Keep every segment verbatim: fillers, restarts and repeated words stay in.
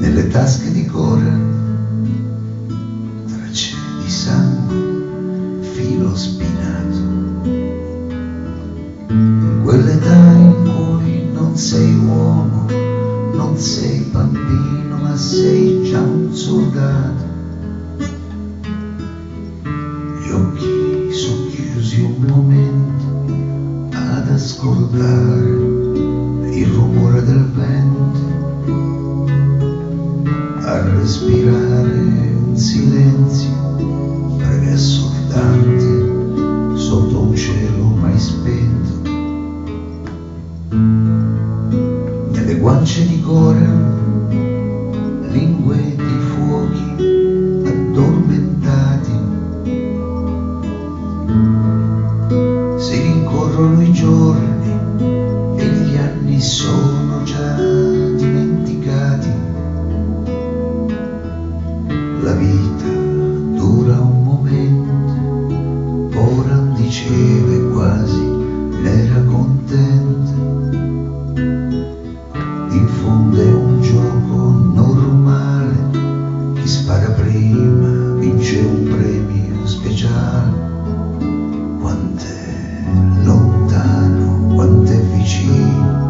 nelle tasche di Goran, tracce di sangue, filo spinato, in quell'età in cui non sei uomo, non sei bambino, ma sei già un soldato. Gli occhi socchiusi un momento ad ascoltare il rumore del vento, a respirare un silenzio breve e assordante sotto un cielo mai spento. Nelle guance di Goran, lingue di fuochi addormentati, si rincorrono i giorni e gli anni sono già dimenticati. La vita dura un momento, ora diceva e quasi n'era contenta. In fondo è un gioco normale, chi spara prima vince un premio speciale. Quant'è lontano, quant'è vicino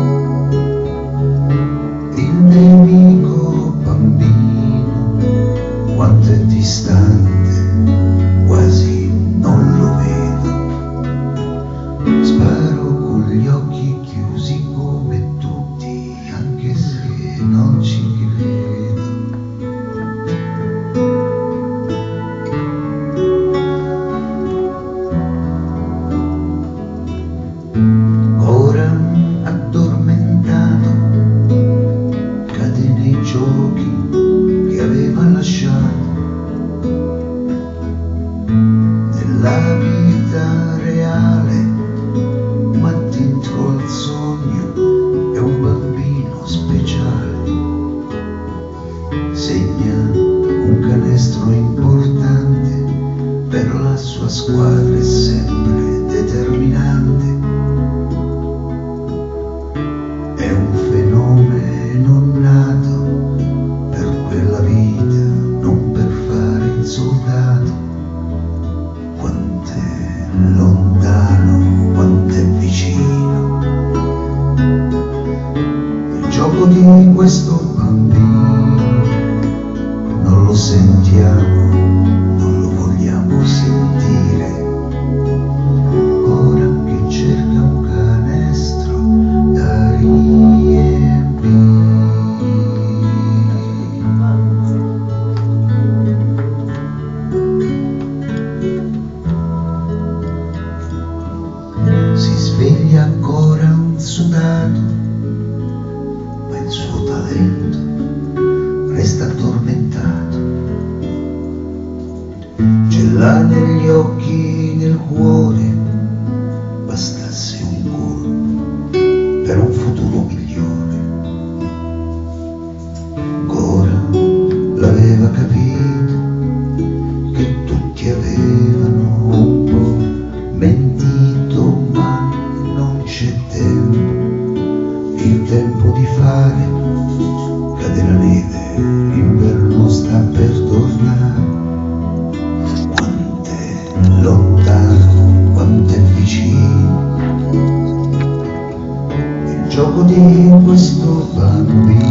il nemico bambino, quant'è distante, quasi non lo vedo. Sparo con gli occhi chiusi come tutti, anche se non ci credo. Goran addormentato cade nei giochi che aveva lasciato. Nella vita reale, ma dentro al sogno è un bambino speciale. Segna un canestro importante, per la sua squadra è sempre determinante. È un fenomeno nato per quella vita, non per fare il soldato. Quant'è lontano, quant'è vicino il gioco di questo bambino. Non lo sentiamo, non lo vogliamo sentire. Ora che cerca un canestro da riempire. Si sveglia ancora un sudato, ma il suo talento resta addormentato. Ce l'ha negli occhi, nel cuore, bastasse un colpo per un futuro migliore. Goran l'aveva capito che tutti avevano un po' mentito, ma non c'è tempo, il tempo di fare. Cade la neve, l'inverno sta per tornare. Quant'è lontano, quant'è vicino il gioco di questo bambino.